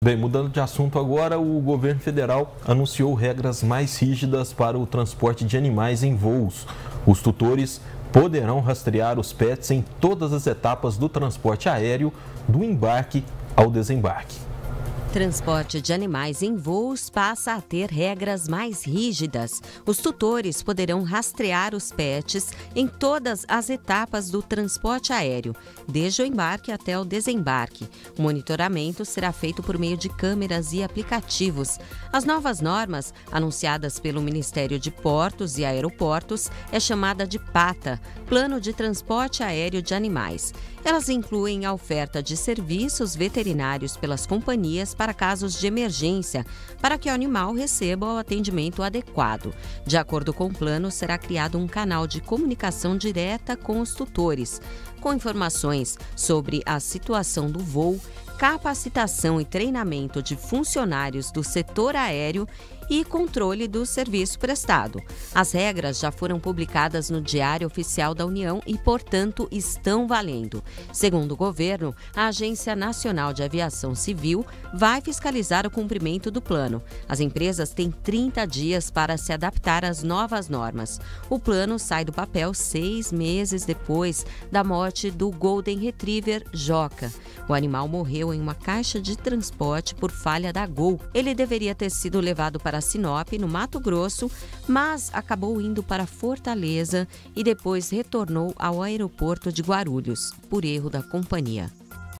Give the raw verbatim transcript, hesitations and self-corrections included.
Bem, mudando de assunto agora, o governo federal anunciou regras mais rígidas para o transporte de animais em voos. Os tutores poderão rastrear os pets em todas as etapas do transporte aéreo, do embarque ao desembarque. Transporte de animais em voos passa a ter regras mais rígidas. Os tutores poderão rastrear os pets em todas as etapas do transporte aéreo, desde o embarque até o desembarque. O monitoramento será feito por meio de câmeras e aplicativos. As novas normas, anunciadas pelo Ministério de Portos e Aeroportos, é chamada de PATA, Plano de Transporte Aéreo de Animais. Elas incluem a oferta de serviços veterinários pelas companhias para casos de emergência, para que o animal receba o atendimento adequado. De acordo com o plano, será criado um canal de comunicação direta com os tutores, com informações sobre a situação do voo, capacitação e treinamento de funcionários do setor aéreo e controle do serviço prestado. As regras já foram publicadas no Diário Oficial da União e, portanto, estão valendo. Segundo o governo, a Agência Nacional de Aviação Civil vai fiscalizar o cumprimento do plano. As empresas têm trinta dias para se adaptar às novas normas. O plano sai do papel seis meses depois da morte do Golden Retriever Joca. O animal morreu em uma caixa de transporte por falha da Gol. Ele deveria ter sido levado para Sinop, no Mato Grosso, mas acabou indo para Fortaleza e depois retornou ao aeroporto de Guarulhos, por erro da companhia.